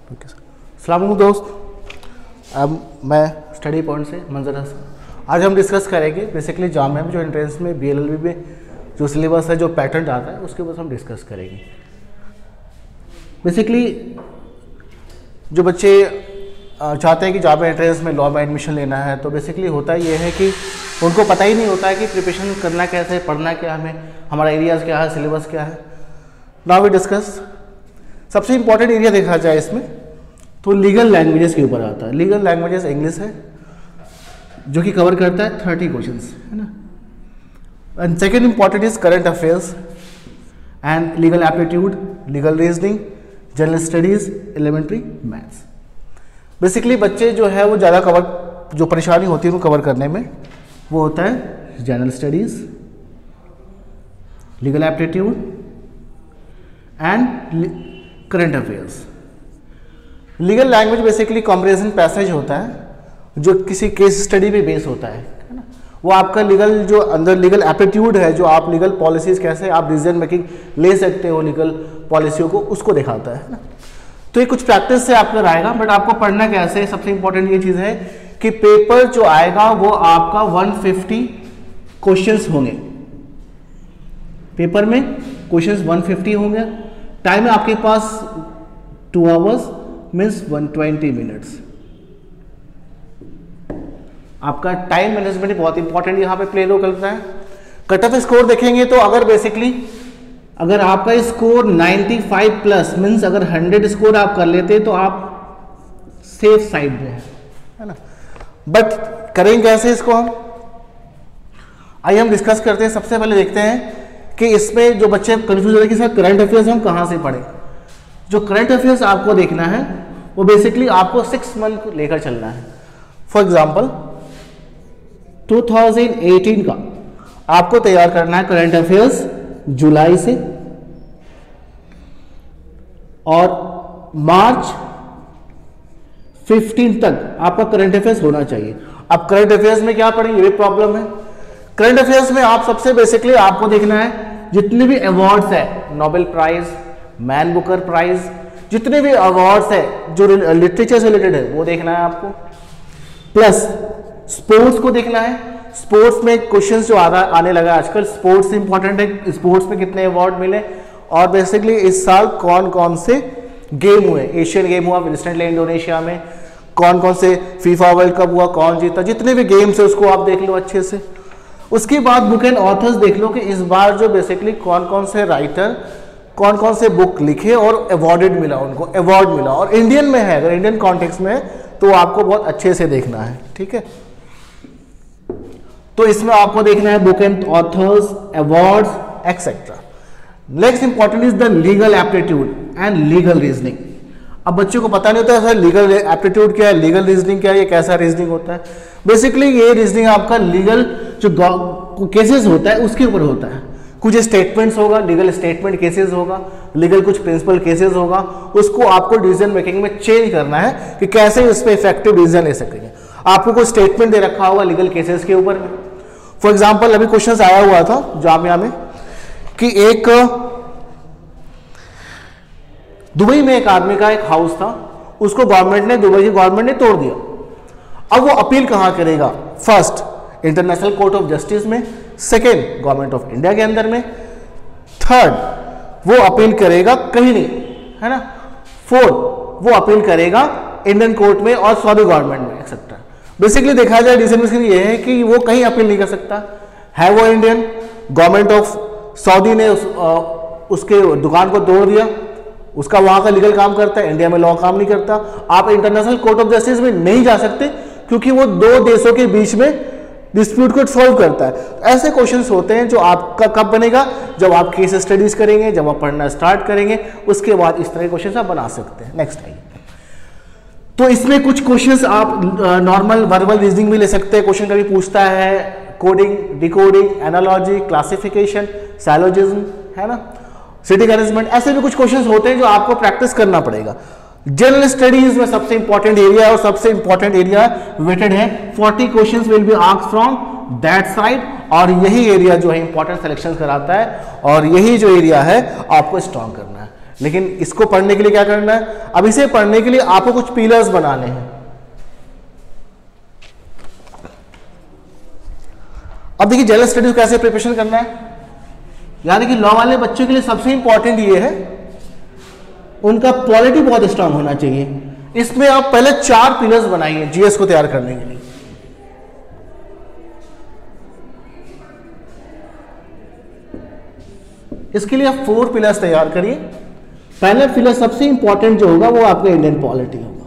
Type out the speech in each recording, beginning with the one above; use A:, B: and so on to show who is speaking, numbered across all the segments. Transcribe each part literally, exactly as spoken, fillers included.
A: Okay sir. अस्सलाम वालेकुम दोस्त, अब मैं स्टडी पॉइंट से मंजर हसन। आज हम डिस्कस करेंगे बेसिकली जामिया में जो एंट्रेंस में बी एल एल बी में जो सिलेबस है, जो पैटर्न आता है, उसके ऊपर हम डिस्कस करेंगे। बेसिकली जो बच्चे चाहते हैं कि जामिया एंट्रेंस में लॉ में एडमिशन लेना है, तो बेसिकली होता ये है कि उनको पता ही नहीं होता है कि प्रिपरेशन करना कैसे, पढ़ना क्या हमें, हमारा एरियाज़ क्या है, सिलेबस क्या है। Now we discuss. सबसे इंपॉर्टेंट एरिया देखा जाए इसमें तो लीगल लैंग्वेजेस के ऊपर आता है। लीगल लैंग्वेजेस इंग्लिश है जो कि कवर करता है थर्टी क्वेश्चंस, है ना। And second important is current affairs and legal aptitude, legal reasoning, general studies, elementary maths. Basically बच्चे जो है वो ज़्यादा कवर, जो परेशानी होती है उनको कवर करने में, वो होता है general studies, legal aptitude and current affairs. Legal language basically comprehension passage होता है जो किसी केस स्टडी पे बेस होता है, है ना। वो आपका लीगल जो अंदर लीगल एप्टीट्यूड है, जो आप लीगल पॉलिसीज कैसे आप डिसीजन मेकिंग ले सकते हो लीगल पॉलिसियों को, उसको दिखाता है ना। तो ये कुछ प्रैक्टिस से आपका आएगा, बट आपको पढ़ना कैसे है, सबसे इंपॉर्टेंट ये चीज़ है कि पेपर जो आएगा वो आपका वन फिफ्टी क्वेश्चंस होंगे। पेपर में क्वेश्चंस वन फिफ्टी होंगे। टाइम है आपके पास two hours means one twenty minutes. आपका टाइम मैनेजमेंट बहुत इंपॉर्टेंट यहाँ पे प्ले रोल करता है। कट ऑफ स्कोर देखेंगे तो अगर बेसिकली अगर आपका score ninety five plus means अगर हंड्रेड स्कोर आप कर लेते तो आप सेफ साइड में है, है ना। बट करेंगे कैसे इसको हम, आइए हम डिस्कस करते हैं। सबसे पहले देखते हैं कि इसमें जो बच्चे कंफ्यूज हो रहे हैं कि सर करंट अफेयर्स हम कहाँ से पढ़ें। जो करंट अफेयर्स आपको देखना है वो बेसिकली आपको सिक्स मंथ को लेकर चलना है। For example two thousand eighteen का आपको तैयार करना है करंट अफेयर्स जुलाई से, और मार्च फिफ्टीन तक आपका करंट अफेयर्स होना चाहिए। अब करंट अफेयर्स में क्या पढ़ेंगे, ये प्रॉब्लम है। करंट अफेयर्स में आप सबसे बेसिकली आपको देखना है जितने भी अवार्ड्स है, Nobel prize, Man Booker prize, जितने भी अवार्ड्स है जो लिटरेचर से रिलेटेड है वो देखना है आपको। प्लस स्पोर्ट्स को देखना है। स्पोर्ट्स में क्वेश्चंस जो आ रहा आने लगा आजकल, स्पोर्ट्स इंपॉर्टेंट है। स्पोर्ट्स में कितने अवार्ड मिले और बेसिकली इस साल कौन कौन से गेम हुए, एशियन गेम हुआ रिसेंटली इंडोनेशिया में, कौन कौन से फीफा वर्ल्ड कप हुआ, कौन जीता, जितने भी गेम्स है उसको आप देख लो अच्छे से। उसके बाद बुक एंड ऑथर्स देख लो कि इस बार जो बेसिकली कौन कौन से राइटर कौन कौन से बुक लिखे और अवॉर्डेड मिला, उनको अवार्ड मिला, और इंडियन में है, अगर इंडियन कॉन्टेक्स्ट में है तो आपको बहुत अच्छे से देखना है, ठीक है। तो इसमें आपको देखना है book and authors, awards etcetera. Next important is the legal aptitude and legal reasoning. अब बच्चों को पता नहीं होता है सर लीगल एप्टीट्यूड क्या है, लीगल रीजनिंग क्या है, ये कैसा रीजनिंग होता है। बेसिकली ये रीजनिंग आपका लीगल जो केसेस होता है उसके ऊपर होता है। कुछ स्टेटमेंट्स होगा, लीगल स्टेटमेंट केसेस होगा, लीगल कुछ प्रिंसिपल केसेस होगा, उसको आपको डिसीजन मेकिंग में चेंज करना है कि कैसे उस पर इफेक्टिव डिसीजन ले सकेंगे। आपको कोई स्टेटमेंट दे रखा होगा लीगल केसेस के ऊपर। फॉर एग्जाम्पल अभी क्वेश्चन आया हुआ था जामिया में कि एक दुबई में एक आदमी का एक हाउस था, उसको गवर्नमेंट ने, दुबई की गवर्नमेंट ने तोड़ दिया। अब वो अपील कहां करेगा, first International Court of Justice में, सेकेंड गवर्नमेंट ऑफ इंडिया के अंदर में, थर्ड वो अपील करेगा कहीं नहीं, है ना, फोर्थ वो अपील करेगा इंडियन कोर्ट में और सऊदी गवर्नमेंट में एक्सेट्रा। बेसिकली देखा जाए डिसीजन ये है कि वो कहीं अपील नहीं कर सकता है। वो इंडियन गवर्नमेंट ऑफ सऊदी ने उस, आ, उसके दुकान को तोड़ दिया, उसका वहां का लीगल काम करता है, इंडिया में लॉ काम नहीं करता। आप इंटरनेशनल कोर्ट ऑफ जस्टिस में नहीं जा सकते क्योंकि वो दो देशों के बीच में डिस्प्यूट को सॉल्व करता है। ऐसे क्वेश्चंस होते हैं जो आपका कब बनेगा, जब आप केस स्टडीज करेंगे, जब आप पढ़ना स्टार्ट करेंगे, उसके बाद इस तरह के क्वेश्चंस आप बना सकते हैं। नेक्स्ट आइए। तो इसमें कुछ क्वेश्चंस आप नॉर्मल वर्बल रीजनिंग भी ले सकते हैं। क्वेश्चन कभी पूछता है coding, decoding, analogy, classification, syllogism, है ना, सिटिंग अरेंजमेंट, ऐसे भी कुछ क्वेश्चंस होते हैं जो आपको प्रैक्टिस करना पड़ेगा। जनरल स्टडीज में सबसे इंपॉर्टेंट एरिया और सबसे इंपॉर्टेंट एरिया वेटेड है। Forty questions will be asked from that side, और यही एरिया जो है इंपॉर्टेंट सिलेक्शन कराता है और यही जो एरिया है आपको स्ट्रॉन्ग करना है। लेकिन इसको पढ़ने के लिए क्या करना है, अब इसे पढ़ने के लिए आपको कुछ पिलर्स बनाने हैं। अब देखिए जनरल स्टडीज कैसे प्रिपरेशन करना है, यानी कि लॉ वाले बच्चों के लिए सबसे इंपॉर्टेंट ये है उनका पॉलिटी बहुत स्ट्रांग होना चाहिए। इसमें आप पहले चार पिलर्स बनाइए जीएस को तैयार करने के लिए। इसके लिए आप फोर पिलर्स तैयार करिए। पहला पिलर सबसे इंपॉर्टेंट जो होगा वो आपका इंडियन पॉलिटी होगा।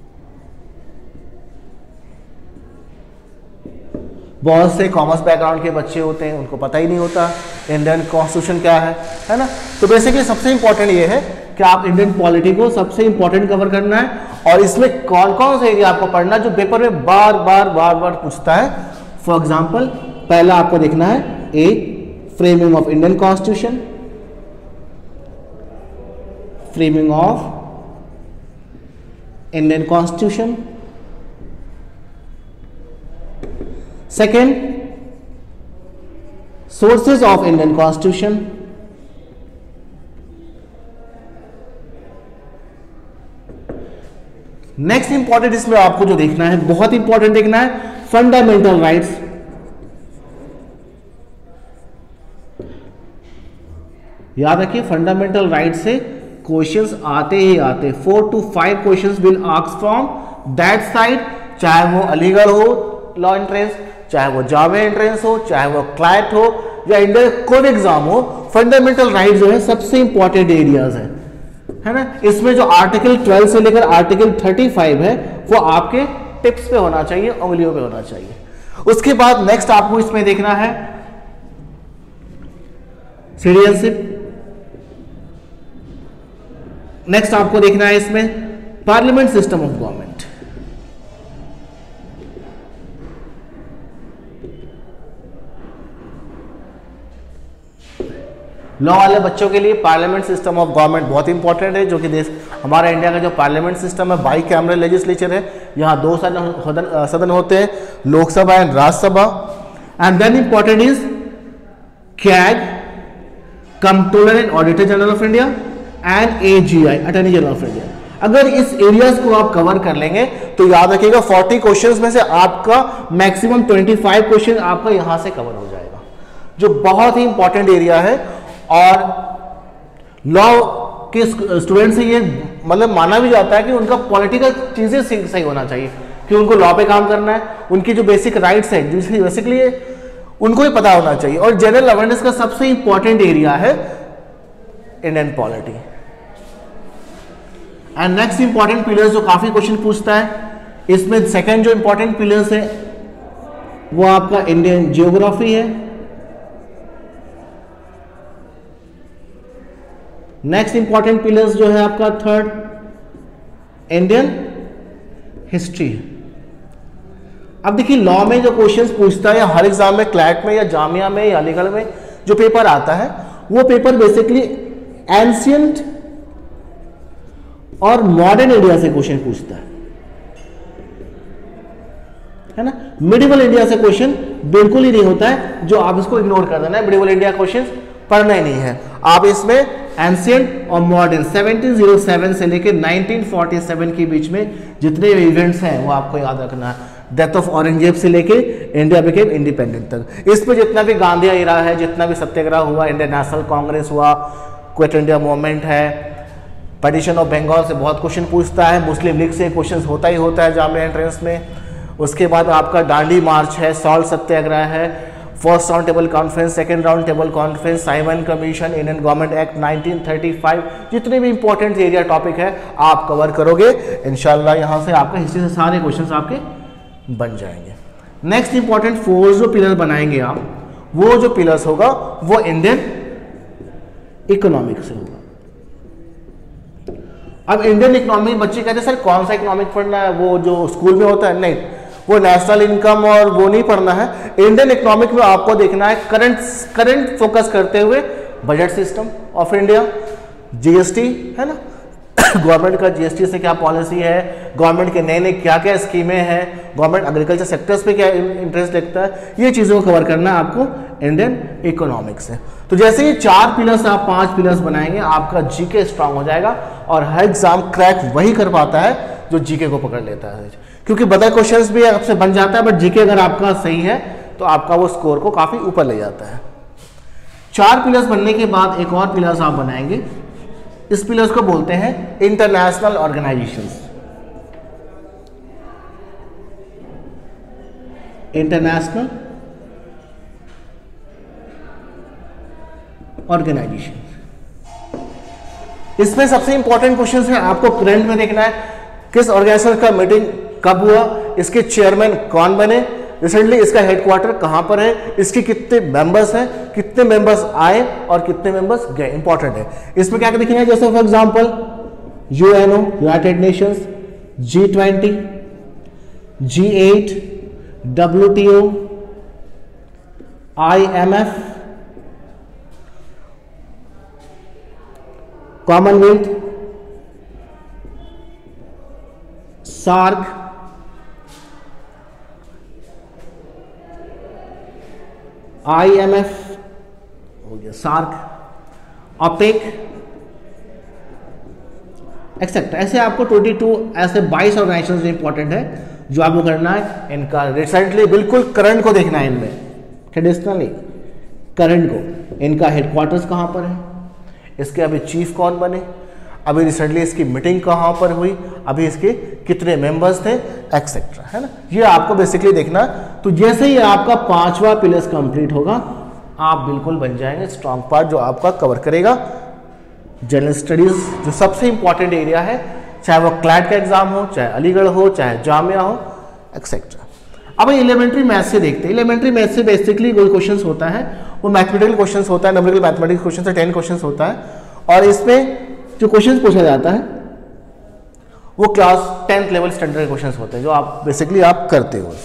A: बहुत से कॉमर्स बैकग्राउंड के बच्चे होते हैं, उनको पता ही नहीं होता इंडियन कॉन्स्टिट्यूशन क्या है, है ना। तो बेसिकली सबसे इंपॉर्टेंट ये है कि आप इंडियन पॉलिटी को सबसे इंपॉर्टेंट कवर करना है, और इसमें कौन कौन से एरिया आपको पढ़ना जो पेपर में बार बार बार बार पूछता है। फॉर एग्जाम्पल पहला आपको देखना है a framing of Indian constitution, framing of Indian constitution. Second sources of Indian constitution. Next important इसमें आपको जो देखना है, बहुत इंपॉर्टेंट देखना है, फंडामेंटल राइट्स। याद रखिए फंडामेंटल राइट से क्वेश्चंस आते ही आते, four two five questions will ask from that side, चाहे वो अलीगढ़ हो लॉ एंट्रेंस, चाहे वो जामिया एंट्रेंस हो, चाहे वो क्लैट हो या इंडिया कोई भी एग्जाम हो। फंडामेंटल राइट जो है सबसे इंपॉर्टेंट एरियाज है, है ना। इसमें जो आर्टिकल ट्वेल्व से लेकर आर्टिकल थर्टी फाइव है वो आपके टिप्स पे होना चाहिए, उंगलियों पे होना चाहिए। उसके बाद नेक्स्ट आपको इसमें देखना है सिटीजनशिप। नेक्स्ट आपको देखना है इसमें parliament system of government. Law वाले बच्चों के लिए पार्लियामेंट सिस्टम ऑफ गवर्नमेंट बहुत इंपॉर्टेंट है, जो कि देश हमारा इंडिया का जो पार्लियामेंट सिस्टम है बाई कैमरल लेजिस्लेचर है। यहाँ दो सदन सदन होते हैं, Lok Sabha and Rajya Sabha. And then important is CAG, controller and auditor general of India, and AGI, attorney general of India. अगर इस एरियाज को आप कवर कर लेंगे तो याद रखिएगा फोर्टी क्वेश्चंस में से आपका मैक्सिमम ट्वेंटी फाइव क्वेश्चन आपका यहां से कवर हो जाएगा, जो बहुत ही इंपॉर्टेंट एरिया है। और लॉ के स्टूडेंट से ये मतलब माना भी जाता है कि उनका पॉलिटिकल चीजें सही होना चाहिए, कि उनको लॉ पे काम करना है, उनकी जो बेसिक राइट्स है जिसकी बेसिकली उनको ही पता होना चाहिए। और जनरल अवेयरनेस का सबसे इंपॉर्टेंट एरिया है Indian polity. And next important pillars जो काफी क्वेश्चन पूछता है, इसमें सेकंड जो इंपॉर्टेंट पिलर्स है वो आपका इंडियन जियोग्राफी है। नेक्स्ट इंपॉर्टेंट पिलर्स जो है आपका थर्ड इंडियन हिस्ट्री। अब देखिए लॉ में जो क्वेश्चंस पूछता है या हर एग्जाम में क्लैट में या जामिया में या अलीगढ़ में जो पेपर आता है वो पेपर बेसिकली एंशियंट और मॉडर्न इंडिया से क्वेश्चन पूछता है, है ना। मिडिवल इंडिया से क्वेश्चन बिल्कुल ही नहीं होता है, जो आप इसको इग्नोर कर देना है। मिडिवल इंडिया क्वेश्चन पढ़ना ही नहीं है। आप इसमें एंशियंट और मॉडर्न सेवनटीन ओ सेवन से लेकर नाइनटीन फोर्टी सेवन के बीच में जितने इवेंट्स हैं वो आपको याद रखना है। डेथ ऑफ औरंगजेब से लेके इंडिया बिकेम इंडिपेंडेंट तक, इसमें जितना भी गांधी एरा है, जितना भी सत्याग्रह हुआ, इंडियन नेशनल कांग्रेस हुआ, क्विट इंडिया मूवमेंट है, पार्टीशन ऑफ बंगाल से बहुत क्वेश्चन पूछता है, मुस्लिम लीग से क्वेश्चन होता ही होता है जामिया एंट्रेंस में। उसके बाद आपका दांडी मार्च है, सॉल्ट सत्याग्रह है, first round table conference, second round table conference, Simon commission, Indian government act nineteen thirty five, जितने भी इंपॉर्टेंट एरिया टॉपिक है आप कवर करोगे इंशाल्लाह। यहाँ से आपका हिस्ट्री से सारे क्वेश्चंस आपके बन जाएंगे। नेक्स्ट इंपॉर्टेंट फोर जो पिलर बनाएंगे आप, वो जो पिलर्स होगा वो इंडियन इकोनॉमिक से होगा। अब इंडियन इकोनॉमिक बच्चे कहते हैं सर कौन सा इकोनॉमिक पढ़ना है, वो जो स्कूल में होता है? नहीं, वो नेशनल इनकम और वो नहीं पढ़ना है। इंडियन इकोनॉमिक में आपको देखना है करंट करंट फोकस करते हुए budget system of India, GST, है ना, गवर्नमेंट का जीएसटी से क्या पॉलिसी है, गवर्नमेंट के नए नए क्या क्या स्कीमें हैं, गवर्नमेंट एग्रीकल्चर सेक्टर्स पे क्या इंटरेस्ट देखता है, ये चीज़ों को कवर करना है आपको इंडियन इकोनॉमिक्स से। तो जैसे ये चार पिलर्स आप पांच पिलर्स बनाएंगे, आपका जीके स्ट्रांग हो जाएगा और हर एग्जाम क्रैक वही कर पाता है जो जीके को पकड़ लेता है, क्योंकि बदर क्वेश्चंस भी आपसे बन जाता है, बट जीके अगर आपका सही है तो आपका वो स्कोर को काफ़ी ऊपर ले जाता है। चार पिलर्स बनने के बाद एक और पिलर्स आप बनाएंगे, इस पिलर्स को बोलते हैं इंटरनेशनल ऑर्गेनाइजेशंस। इंटरनेशनल ऑर्गेनाइजेशन, इसमें सबसे इंपॉर्टेंट क्वेश्चन है, आपको करंट में देखना है किस ऑर्गेनाइजेशन का मीटिंग कब हुआ, इसके चेयरमैन कौन बने, रिसेंटली इसका हेडक्वार्टर कहां पर है, इसके कितने मेंबर्स हैं, कितने मेंबर्स आए और कितने मेंबर्स गए, इंपॉर्टेंट है। इसमें क्या क्या दिखेगा, जैसे for example UNO United Nations, G twenty, G eight, WTO, IMF, Commonwealth, SAARC, IMF हो गया, सार्क, ओपेक एक्सेट्रा। ऐसे आपको बाईस ऐसे बाईस ऑर्गेनाइजेशन इंपॉर्टेंट है जो आपको करना है। इनका रिसेंटली बिल्कुल करंट को देखना है, इनमें ट्रेडिशनली करंट को, इनका हेडक्वार्टर्स कहाँ पर है, इसके अभी चीफ कौन बने, अभी रिसेंटली इसकी मीटिंग कहाँ पर हुई, अभी इसके कितने मेंबर्स थे एक्सेट्रा, है ना, ये आपको बेसिकली देखना। तो जैसे ही आपका पांचवा पिलर्स कंप्लीट होगा, आप बिल्कुल बन जाएंगे स्ट्रॉन्ग पार्ट जो आपका कवर करेगा जनरल स्टडीज, जो सबसे इंपॉर्टेंट एरिया है, चाहे वो क्लैट का एग्जाम हो, चाहे अलीगढ़ हो, चाहे जामिया हो एक्सेट्रा। अब एलिमेंट्री मैथ से देखते हैं। एलिमेंट्री मैथ से बेसिकली कोई क्वेश्चन होता है, वो मैथमेटिकल क्वेश्चन होता है, नंबरिकल मैथमेटिक्स क्वेश्चन से टेन क्वेश्चन होता है, और इसमें जो क्वेश्चन पूछा जाता है वो class tenth level standard question होते हैं जो आप बेसिकली आप करते हो।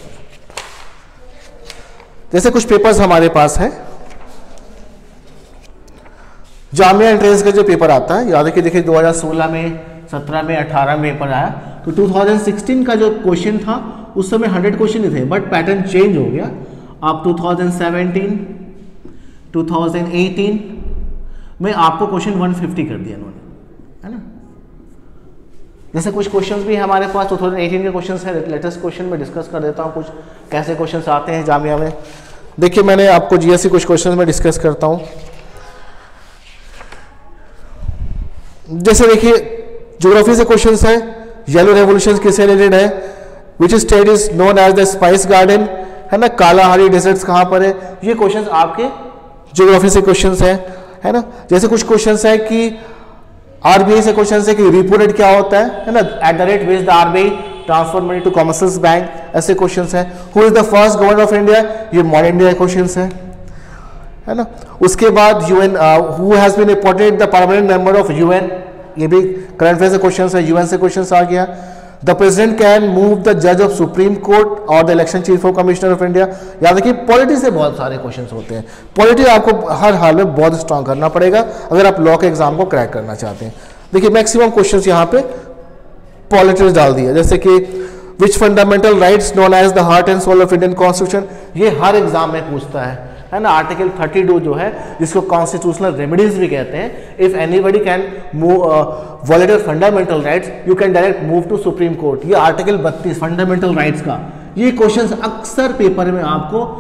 A: जैसे कुछ पेपर्स हमारे पास है, जामिया एंट्रेंस का जो पेपर आता है, याद रखिए, देखिए दो हज़ार सोलह में, सत्रह में, अठारह में पेपर आया, तो दो हज़ार सोलह का जो क्वेश्चन था उस समय सौ क्वेश्चन ही थे, बट पैटर्न चेंज हो गया। अब दो हज़ार सत्रह, दो हज़ार अठारह में आपको क्वेश्चन एक सौ पचास कर दिया इन्होंने, है ना। जैसे कुछ क्वेश्चंस भी हमारे पास दो हज़ार अठारह के क्वेश्चंस हैं, लेटेस्ट क्वेश्चन में डिस्कस कर देता हूँ कुछ कैसे क्वेश्चंस आते हैं जामिया में। देखिए मैंने आपको जीएससी कुछ क्वेश्चंस में डिस्कस करता हूँ। जैसे देखिए ज्योग्राफी से क्वेश्चंस है, येलो रेवोल्यूशन किससे रिलेटेड है, which state is known as the spice garden, है ना, कालाहारी डेजर्ट्स कहाँ पर है, ये क्वेश्चंस आपके ज्योग्राफी से क्वेश्चंस है, है ना। जैसे कुछ क्वेश्चंस है कि आरबीआई से क्वेश्चन है कि रिपो रेट क्या होता है, है ना, at the rate which the RBI transfer money to commercial bank, ऐसे क्वेश्चंस है। Who is the first governor of India, ये मॉडर्न इंडिया क्वेश्चंस है, है ना। उसके बाद UN, who has been appointed the permanent member of UN, ये भी करंट अफेयर से क्वेश्चंस है, यूएन से क्वेश्चंस आ गया। The president can move the जज ऑफ सुप्रीम कोर्ट और the election chief of commissioner of India. याद रखिए पॉलिटी से बहुत सारे क्वेश्चंस होते हैं, पॉलिटी आपको हर हाल में बहुत स्ट्रांग करना पड़ेगा अगर आप लॉ के एग्जाम को क्रैक करना चाहते हैं। देखिए मैक्सिमम क्वेश्चंस यहाँ पे पॉलिटिक्स डाल दिया, जैसे कि which fundamental rights known as the heart and soul of Indian constitution, ये हर एग्जाम में पूछता है, है ना। आर्टिकल बत्तीस जो है जिसको कॉन्स्टिट्यूशनल रेमेडीज भी कहते हैं, if anybody can move violate fundamental rights you can direct move to supreme court, ये आर्टिकल बत्तीस फंडामेंटल राइट्स का, ये क्वेश्चंस अक्सर पेपर में आपको